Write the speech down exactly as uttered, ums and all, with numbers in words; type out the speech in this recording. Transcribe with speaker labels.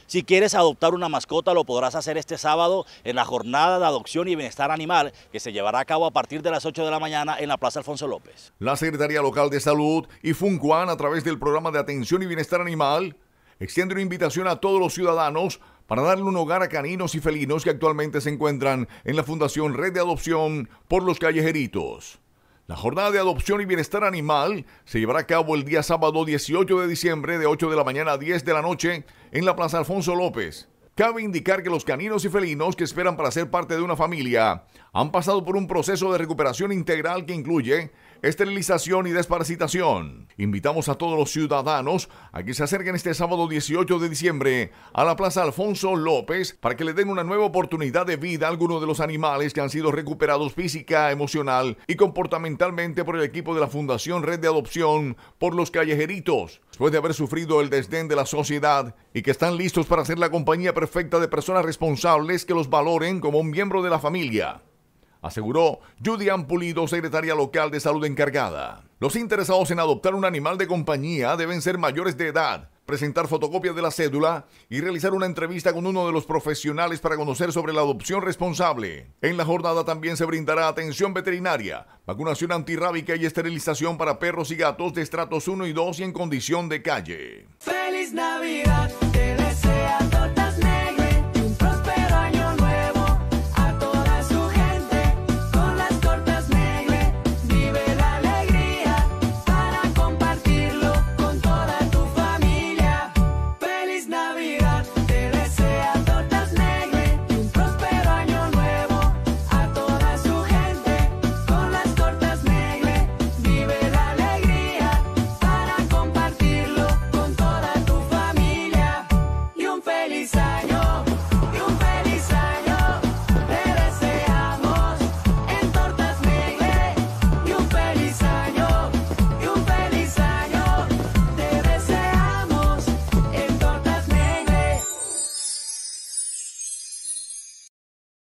Speaker 1: Si quieres adoptar una mascota, lo podrás hacer este sábado en la jornada de adopción y bienestar animal que se llevará a cabo a partir de las ocho de la mañana en la Plaza Alfonso López.
Speaker 2: La Secretaría Local de Salud y Funcuan, a través del programa de atención y bienestar animal, extiende una invitación a todos los ciudadanos para darle un hogar a caninos y felinos que actualmente se encuentran en la Fundación Red de Adopción por los Callejeritos. La jornada de adopción y bienestar animal se llevará a cabo el día sábado dieciocho de diciembre de ocho de la mañana a diez de la noche en la Plaza Alfonso López. Cabe indicar que los caninos y felinos que esperan para ser parte de una familia han pasado por un proceso de recuperación integral que incluye esterilización y desparasitación. Invitamos a todos los ciudadanos a que se acerquen este sábado dieciocho de diciembre a la Plaza Alfonso López para que le den una nueva oportunidad de vida a algunos de los animales que han sido recuperados física, emocional y comportamentalmente por el equipo de la Fundación Red de Adopción por los Callejeritos, después de haber sufrido el desdén de la sociedad y que están listos para ser la compañía perfecta de personas responsables que los valoren como un miembro de la familia, aseguró Judian Pulido, secretaria local de salud encargada. Los interesados en adoptar un animal de compañía deben ser mayores de edad, presentar fotocopias de la cédula y realizar una entrevista con uno de los profesionales para conocer sobre la adopción responsable. En la jornada también se brindará atención veterinaria, vacunación antirrábica y esterilización para perros y gatos de estratos uno y dos y en condición de calle.
Speaker 3: ¡Feliz Navidad!